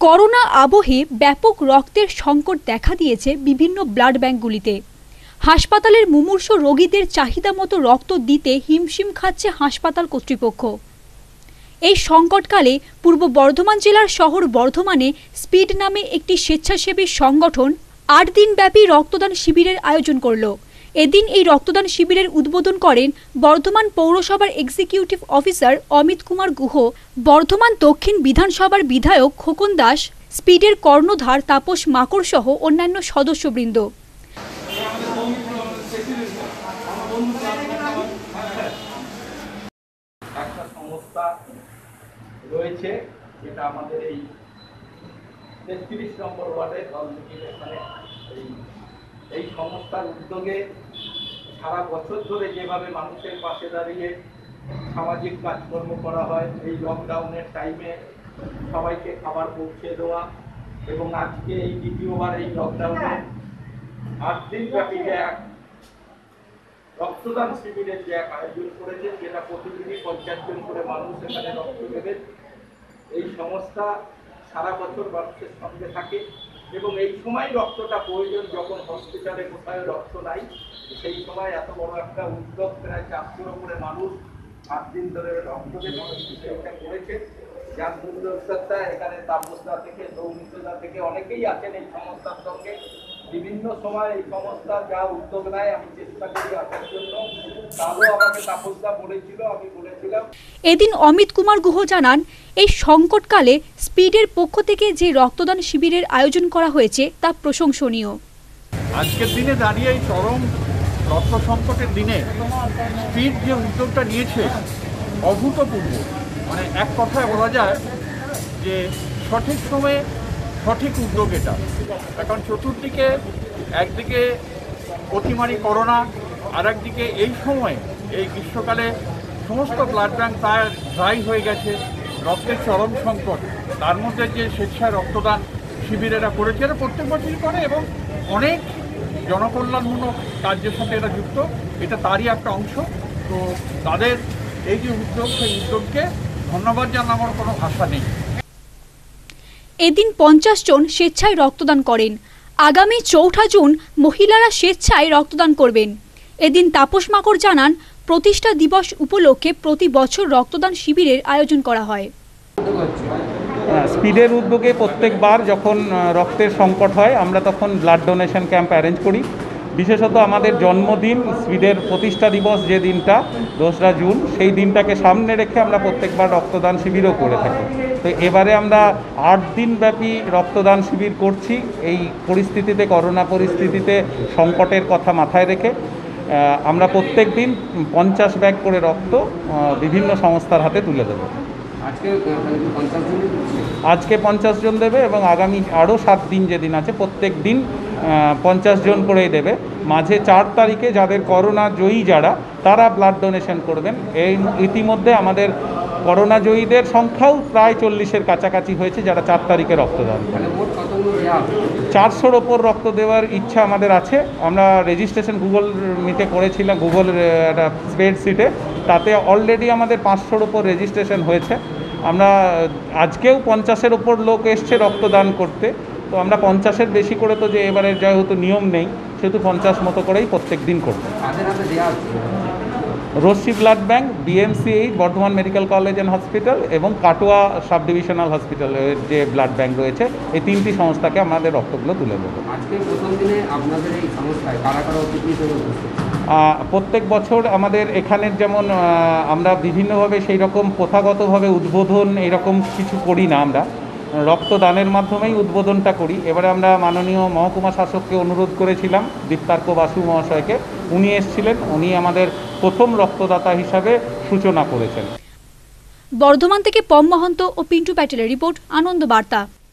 Corona আবহে ব্যাপক রক্তের সংকট দেখা দিয়েছে বিভিন্ন ব্লাড ব্যাংকগুলিতে। হাসপাতালের মুমূর্ষু রোগীদের চাহিদা মতো রক্ত দিতে হিমশিম খাচ্ছে হাসপাতাল কর্তৃপক্ষ। এই সংকটকালে পূর্ব বর্ধমান জেলার শহর বর্ধমানে স্পিড নামে একটি স্বেচ্ছাসেবী সংগঠন ৮ দিনব্যাপী রক্তদান শিবিরের আয়োজন করল। এদিন এই রক্তদান শিবিরের উদ্বোধন করেন বর্ধমান পৌরসভার এক্সিকিউটিভ অফিসার অমিত কুমার গুহ, বর্ধমান দক্ষিণ বিধানসভার বিধায়ক খোকন দাস, স্পিডের কর্ণধার তাপস মাকড় সহ অন্যান্য সদস্যবৃন্দ। একটা সংস্থা রয়েছে যেটা আমাদের এই ৩৩ নম্বর ওয়ার্ডের এখানে এই সংস্থার উদ্যোগে সারা বছর ধরে যেভাবে মানুষের পাশে দাঁড়িয়ে সামাজিক কাজকর্ম করা হয়, এই লকডাউনের টাইমে সবাইকে খাবার পৌঁছে দেওয়া এবং আজকে এই দ্বিতীয়বার এই লকডাউনে ৮ দিন ব্যাপী এক রক্তদান শিবিরের যে এক আয়োজন করেছে, যেটা প্রতিদিনই 50 জন করে মানুষ এখানে রক্ত দেবেন। এই সংস্থা সারা বছর মানুষের সঙ্গে থাকে এবং এই সময় রক্তটা প্রয়োজন, যখন হসপিটালে কোথায় রক্ত নাই, সেই সময় এত বড় একটা উদ্যোগ, প্রায় 400 করে মানুষ 8 দিন ধরে রক্ত দেবেন সেটা করেছে। যার উদ্যোক্তা এখানে তাপসদা থেকে সৌমিত্রদা থেকে অনেকেই আছেন এই সংস্থার সঙ্গে। বিভিন্ন সময় এই সংস্থা যা উদ্যোগ নেয় আমি চেষ্টা করি আসার জন্য, তারও আমাকে তাপসদা বলেছিল, আমি বলেছিলাম। এদিন অমিত কুমার গুহ জানান, এই সংকটকালে স্পিডের পক্ষ থেকে যে রক্তদান শিবিরের আয়োজন করা হয়েছে তা প্রশংসনীয়। আজকের দিনে দাঁড়িয়ে এই চরম রক্ত সংকটের দিনে স্পিড যে উদ্যোগটা নিয়েছে অভূতপূর্ব, মানে এক কথায় বলা যায় যে সঠিক সময়ে সঠিক উদ্যোগ এটা। এখন চতুর্দিকে একদিকে অতিমারি করোনা, আর একদিকে এই সময় এই গ্রীষ্মকালে সমস্ত ব্লাড ব্যাংক প্রায় ড্রাই হয়ে গেছে, রক্তের চরম সংকট। তার মধ্যে যে স্বেচ্ছায় রক্তদান শিবির এরা করেছে, এরা প্রত্যেক বছরই করে এবং অনেক জনকল্যাণমূলক কার্যের সাথে এরা যুক্ত, এটা তারই একটা অংশ। তো তাদের এই যে উদ্যোগ, সেই উদ্যোগকে ধন্যবাদ জানানোর কোনো ভাষা নেই। এদিন 50 জন স্বেচ্ছায় রক্তদান করেন। আগামী 4 জুন মহিলারা স্বেচ্ছায় রক্তদান করবেন। এদিন তাপস মাকড় জানান, প্রতিষ্ঠা দিবস উপলক্ষে প্রতি বছর রক্তদান শিবিরের আয়োজন করা হয়। স্পিডের উদ্যোগে প্রত্যেকবার যখন রক্তের সংকট হয় আমরা তখন ব্লাড ডোনেশন ক্যাম্প অ্যারেঞ্জ করি। বিশেষত আমাদের জন্মদিন, স্পিডের প্রতিষ্ঠা দিবস যে দিনটা 2রা জুন, সেই দিনটাকে সামনে রেখে আমরা প্রত্যেকবার রক্তদান শিবিরও করে থাকি। তো এবারে আমরা 8 দিনব্যাপী রক্তদান শিবির করছি। এই পরিস্থিতিতে, করোনা পরিস্থিতিতে সংকটের কথা মাথায় রেখে আমরা প্রত্যেক দিন 50 ব্যাগ করে রক্ত বিভিন্ন সংস্থার হাতে তুলে দেবো। আজকে 50 জন দেবে এবং আগামী আরও 7 দিন যেদিন আছে প্রত্যেক দিন 50 জন করেই দেবে। মাঝে 4 তারিখে যাদের করোনা জয়ী যারা, তারা ব্লাড ডোনেশন করবেন। এই ইতিমধ্যে আমাদের করোনা জয়ীদের সংখ্যাও প্রায় 40-এর কাছাকাছি হয়েছে যারা 4 তারিখে রক্তদান করেন। 400-র ওপর রক্ত দেওয়ার ইচ্ছা আমাদের আছে। আমরা রেজিস্ট্রেশন গুগল মিটে করেছিলাম, গুগল একটা স্প্রেডশিটে, তাতে অলরেডি আমাদের 500-র ওপর রেজিস্ট্রেশন হয়েছে। আমরা আজকেও 50-এর ওপর লোক এসছে রক্তদান করতে। তো আমরা 50-এর বেশি করে তো যে এবারে যেহেতু নিয়ম নেই, সেহেতু 50 মতো করেই প্রত্যেক দিন করব। Rashmi blood bank, BMCH Bardhaman medical college and hospital এবং কাটোয়া সাব ডিভিশনাল হসপিটালের যে ব্লাড ব্যাংক রয়েছে, এই 3টি সংস্থাকে আমাদের রক্তগুলো তুলে দেবো। আজকে প্রথম দিনে আপনাদের এই সংস্থায় কারা কারা অতিথি হিসেবে উপস্থিত? প্রত্যেক বছর আমাদের এখানের যেমন আমরা বিভিন্নভাবে সেই রকম প্রথাগতভাবে উদ্বোধন এইরকম কিছু করি না, আমরা রক্তদানের মাধ্যমেই উদ্বোধনটা করি। এবারে আমরা মাননীয় মহকুমা শাসককে অনুরোধ করেছিলাম, দীপ্তার্ক বাসু মহাশয়কে, উনি এসেছিলেন, উনি আমাদের প্রথম রক্তদাতা হিসাবে সূচনা করেছেন। বর্ধমান থেকে পম মহন্ত ও পিন্টু প্যাটেলের রিপোর্ট, আনন্দ বার্তা।